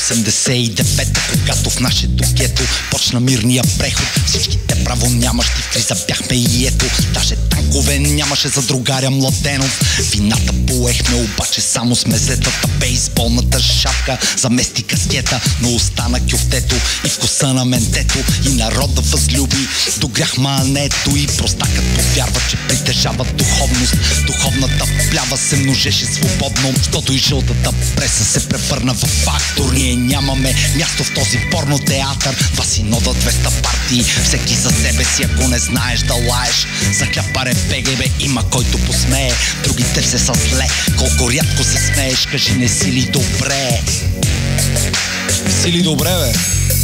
89-та, когато в нашето гето почна мирния преход. Всичките право нямащи в криза бяхме и ето. Даже танкове нямаше за другаря Младенов. Вината поехме, обаче само с мезетата. Бейсболната шапка замести каскета, но остана кюфтето и вкуса на ментето. И народа възлюби до грях мането. И простакът повярва, че притежава духовност. Духовната плява се множеше свободно, защото и жълтата преса се превърна в фактор. Ние нямаме място в този порнотеатър. Два синода, 200 партии, всеки за себе си. Ако не знаеш да лаеш, за хлябаре бегай бе, има който посмее. Другите все са зле, колко рядко се смееш. Кажи, не си ли добре? Си ли добре, бе?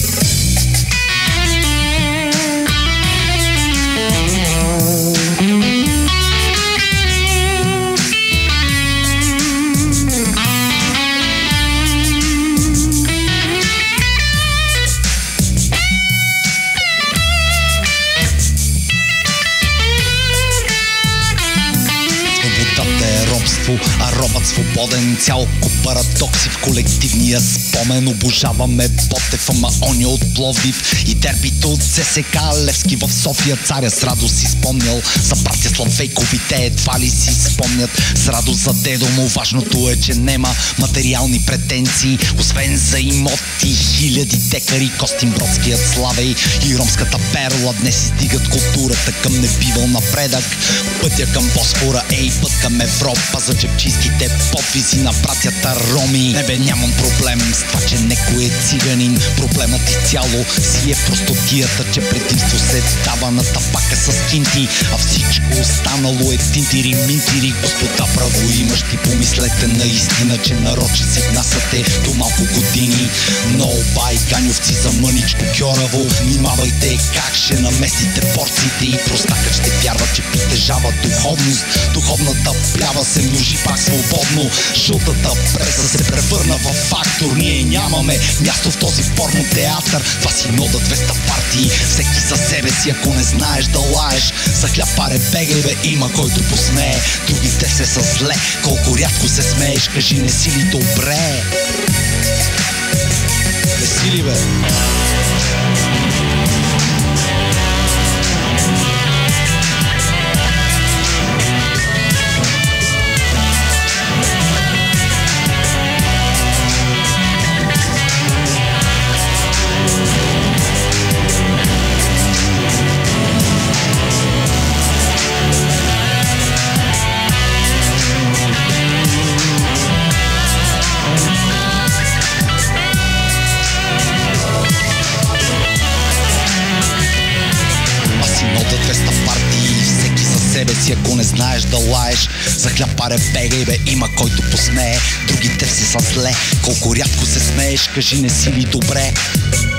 А робът свободен, цял куп парадокси в колективния спомен. Обожаваме Ботев, ама он е от Пловдив. И дербито от ЦСК Левски в София. Царя с радост си спомнял за братя Славейкови, те едва ли си спомнят. С радост за дедо му важното е, че нема материални претенции, освен за имоти. Хиляди декари, Костинбродският Славей и ромската перла днес издигат културата към небивал напредък. Пътя към Босфора е и път към Европа за джебчийските подвизи на братята роми. Не бе, нямам проблем с това, че некой е циганин. Проблемът изцяло си е в простотията, че предимство се дава на табака с кинти, а всичко останало е тинтири-минтири. Господа правоимащи, помислете наистина, че народ ще си внасяте до малко години. Но байганьовци за мъничко кьораво, внимавайте как ще наместите порциите. И простакът ще вярва, че притежава духовност. Духовната плява се множи пак свободно. Жълтата преса се превърна в фактор. Ние нямаме място в този порнотеатър. Два синода, 200 партии, всеки за себе си. Ако не знаеш да лаеш, за хлябаре бегай бе, има който посмее. Другите се са зле, колко рядко се смееш. Кажи, не си ли добре? Не си ли бе? Ако не знаеш да лаеш, за хлябаре бегай бе, има който посмее. Другите все са зле, колко рядко се смееш. Кажи, не си ли добре?